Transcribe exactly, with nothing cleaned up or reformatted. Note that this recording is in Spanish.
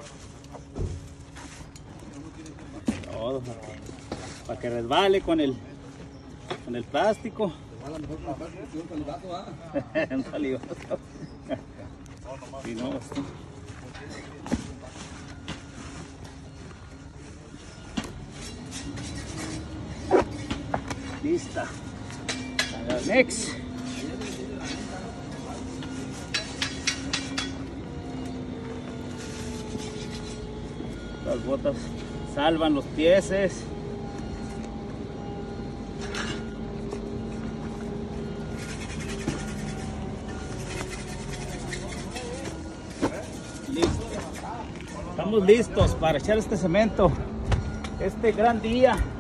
Todo para que, para que resbale con el, con el plástico. Un salivazo. Si no, esto. Lista. Next. Las botas salvan los pieses. Listo. Estamos listos para echar este cemento. Este gran día.